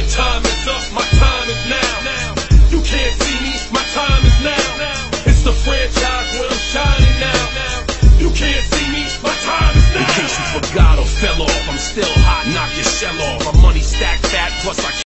Your time is up, my time is now. You can't see me, my time is now. It's the franchise where I'm shining now. You can't see me, my time is now. In case you forgot or fell off, I'm still hot, knock your shell off. My money stacked fat, plus I